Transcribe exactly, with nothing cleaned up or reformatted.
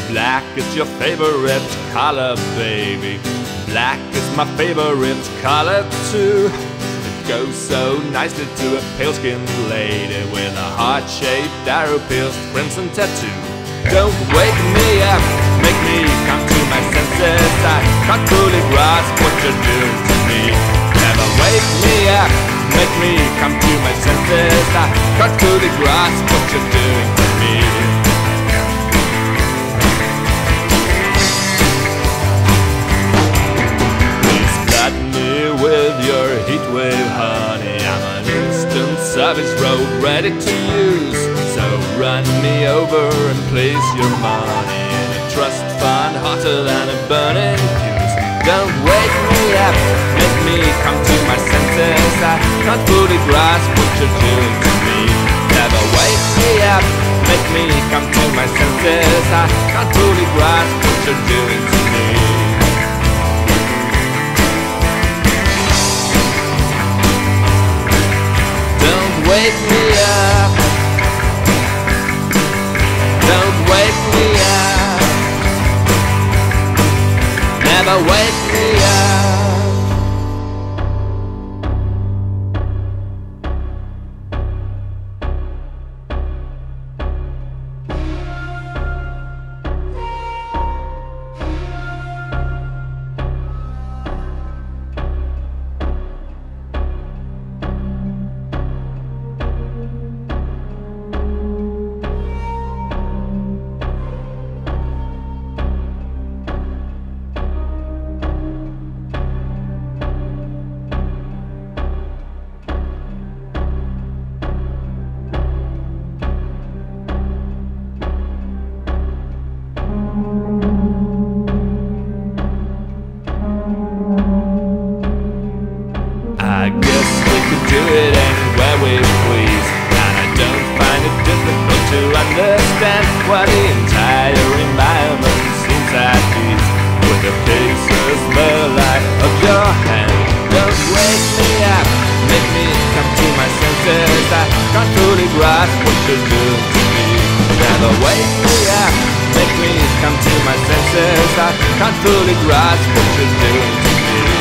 Black is your favorite color, baby. Black is my favorite color too. It goes so nicely to a pale-skinned lady with a heart-shaped arrow-pierced crimson tattoo. Don't wake me up, make me come to my senses. I can't fully grasp what you're doing to me. Never wake me up, make me come to my senses. I can't fully grasp what you're doing to me. Please flood me with your heat wave, honey. I'm an instant service road ready to use. So run me over and place your money in a trust fund hotter than a burning fuse. Don't wake me up, make me come to my senses. I can't fully grasp what you're doing to me. Never wake me up, make me come to my senses. I can't fully grasp what you're doing to me. Don't wake me up, don't wake me up, never wake me up. I guess we could do it anywhere we please, and I don't find it difficult to understand why the entire environment seems at peace with the pieces the light of your hand. Don't wake me up, make me come to my senses. I can't fully grasp what you're doing to me. Never wake me up, make me come to my senses. I can't fully grasp what you're doing to me.